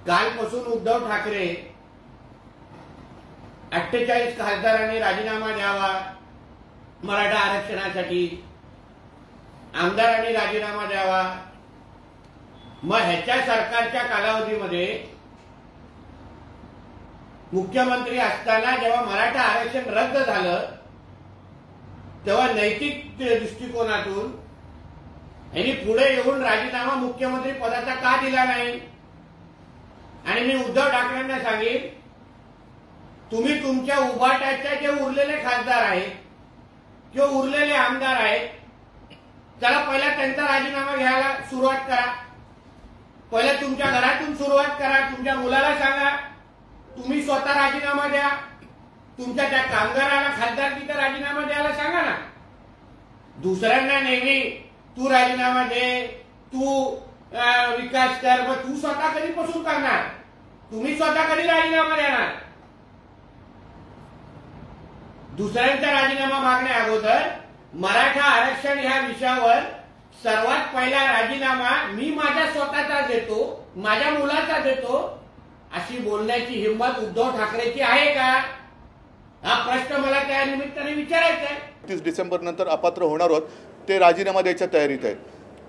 कालपासून उद्धव ठाकरे 48 खासदारांनी राजीनामा द्यावा, मराठा आरक्षणासाठी आमदारांनी राजीनामा द्यावा। मग ह्याच्या सरकारच्या कालावधीमध्ये मुख्यमंत्री असताना जेव्हा मराठा आरक्षण रद्द झालं तेव्हा नैतिक दृष्टिकोनातून यांनी पुढे येऊन राजीनामा मुख्यमंत्री पदाचा का दिला नाही? आणि मी उद्धव ठाकरेंना सांगेन, तुम्ही तुमच्या उभाटाच्या जे उरलेले खासदार आहेत किंवा उरलेले आमदार आहेत, चला पहिला त्यांचा राजीनामा घ्यायला सुरुवात करा। पहिला तुमच्या घरातून सुरुवात करा। तुमच्या मुलाला सांगा तुम्ही स्वतः राजीनामा द्या। तुमच्या त्या कामगाराला खासदारकीचा राजीनामा द्यायला सांगा ना। दुसऱ्यांना नेहमी तू राजीनामा दे, तू विकास कर, मग तू स्वतः कधीपासून करणार? तुम्ही स्वतः कधी राजीनामा देणार? दुसऱ्यांचा राजीनामा मागण्या अगोदर मराठा आरक्षण ह्या विषयावर सर्वात पहिला राजीनामा मी माझ्या स्वतःचा देतो, माझ्या मुलाचा देतो, अशी बोलण्याची हिंमत उद्धव ठाकरेची आहे का? हा प्रश्न मला त्या निमित्ताने विचारायचा आहे। 30 डिसेंबर नंतर अपात्र होणार आहोत ते राजीनामा द्यायच्या तयारीत आहेत।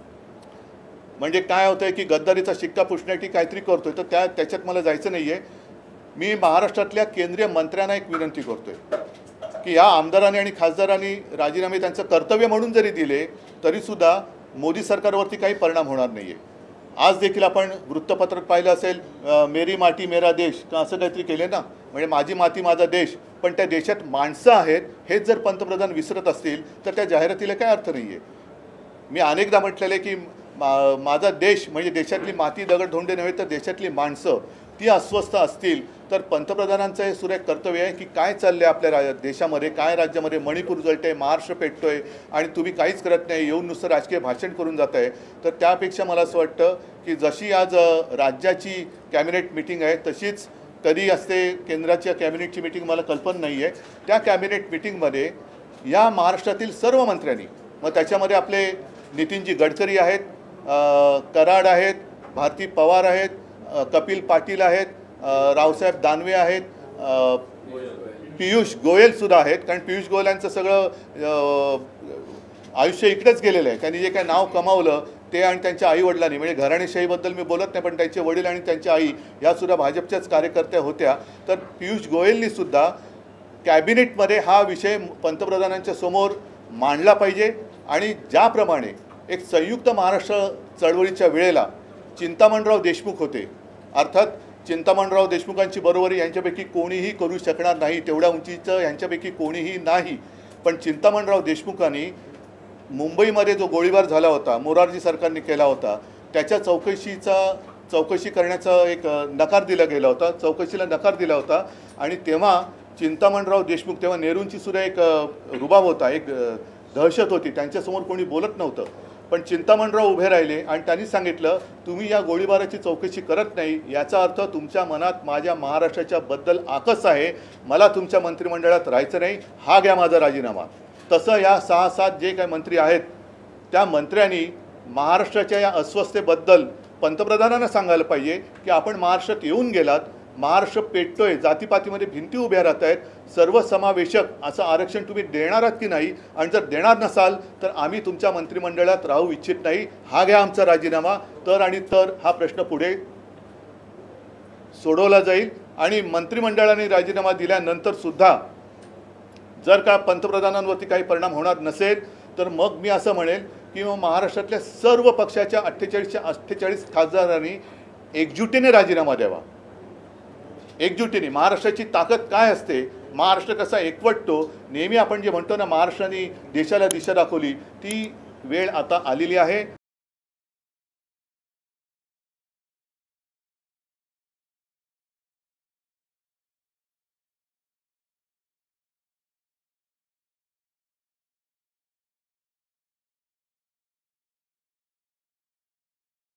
म्हणजे काय होतंय की गद्दारीचा शिक्का पुसण्यासाठी काहीतरी करतोय, तर त्याच्यात मला जायचं नाहीये। मी महाराष्ट्रातल्या केंद्रीय मंत्र्यांना एक विनंती करतोय की या आमदारांनी आणि खासदारांनी राजीनामे त्यांचं कर्तव्य म्हणून जरी दिले तरी सुद्धा मोदी सरकारवरती काही परिणाम होणार नाहीये। आज देखील आपण वृत्तपत्रात पाहिलं असेल, मेरी माती मेरा देश का असं काहीतरी केले ना, म्हणजे माझी माती माझा देश, पण त्या देशात माणसं आहेत हेच जर पंतप्रधान विसरत असतील तर त्या जाहिरातीला काय अर्थ नाहीये। मी अनेकदा म्हटलेले की माझा देश म्हणजे देशातली माती दगड धोंडे नव्हे तर देशातली माणसं ती अस्वस्थ असतील तर पंतप्रधानांचं हे सुरेख कर्तव्य आहे की काय चाललंय आपल्या देशामध्ये, काय राज्यामध्ये मणिपूर जळतंय, महाराष्ट्र पेटतोय आणि तुम्ही काहीच करत नाही, येऊन नुसतं राजकीय भाषण करून जात आहे। तर त्यापेक्षा मला असं वाटतं की जशी आज राज्याची कॅबिनेट मीटिंग आहे तशीच कधी असते केंद्राच्या कॅबिनेटची मीटिंग मला कल्पना नाही आहे, त्या कॅबिनेट मीटिंगमध्ये या महाराष्ट्रातील सर्व मंत्र्यांनी, मग त्याच्यामध्ये आपले नितीनजी गडकरी आहेत, कराड आहेत, भारती पवार आहेत, कपिल पाटील आहेत, रावसाहेब दानवे आहेत, पियुष गोयल सुद्धा आहेत, कारण पियुष गोयल यांचं सगळं आयुष्य इकडेच गेलेलं आहे। त्यांनी जे काय नाव कमावलं ते आणि त्यांच्या आईवडिलांनी, म्हणजे घराणेशाहीबद्दल मी बोलत नाही पण त्यांचे वडील आणि त्यांच्या आई यासुद्धा भाजपच्याच कार्यकर्त्या होत्या। तर पियुष गोयलनी सुद्धा कॅबिनेटमध्ये हा विषय पंतप्रधानांच्या समोर मांडला पाहिजे आणि ज्याप्रमाणे एक संयुक्त महाराष्ट्र चळवळीच्या वेळेला चिंतामणराव देशमुख होते, अर्थात चिंतामणराव देशमुखांची बरोबरी यांच्यापैकी कोणीही करू शकणार नाही, तेवढ्या उंचीचं यांच्यापैकी कोणीही नाही, पण चिंतामणराव देशमुखांनी मुंबईमध्ये जो गोळीबार झाला होता, मोरारजी सरकारने केला होता, त्याच्या चौकशी करण्याचा एक नकार दिला गेला होता, चौकशीला नकार दिला होता। आणि तेव्हा चिंतामणराव देशमुख, तेव्हा नेहरूंची सुद्धा एक रुबाब होता, एक दहशत होती, त्यांच्यासमोर कोणी बोलत नव्हतं, पण चिंतामणराव उभे राहिले आणि त्यांनी सांगितलं तुम्ही या गोळीबाराची चौकशी करत नाही याचा अर्थ तुमच्या मनात माझ्या महाराष्ट्राच्या बद्दल आकस आहे, मला तुमच्या मंत्रिमंडळात राहायचं नाही, हा घ्या माझा राजीनामा। तसं या 6-7 जे काही मंत्री आहेत त्या मंत्र्यांनी महाराष्ट्राच्या या अस्वस्थतेबद्दल पंतप्रधानांना सांगायला पाहिजे की आपण महाराष्ट्रात येऊन गेलात, महाराष्ट्र पेटतोय, जातीपातीमध्ये भिंती उभ्या राहत आहेत, सर्वसमावेशक असं आरक्षण तुम्ही देणार आहात की नाही, आणि जर देणार नसाल तर आम्ही तुमच्या मंत्रिमंडळात राहू इच्छित नाही, हा घ्या आमचा राजीनामा। तर आणि तर हा प्रश्न पुढे सोडवला जाईल। आणि मंत्रिमंडळाने राजीनामा दिल्यानंतर सुद्धा जर का पंतप्रधानांवरती काही परिणाम होणार नसेल तर मग मी असं म्हणेल की मग महाराष्ट्रातल्या सर्व पक्षाच्या 48 खासदारांनी एकजुटीने राजीनामा द्यावा। एकजुटीने महाराष्ट्राची ताकद काय असते, महाराष्ट्र कसा एकवटतो, नेहमी आपण जे म्हणतो ना महाराष्ट्राने देशाला दिशा दाखवली, ती वेळ आता आलेली आहे।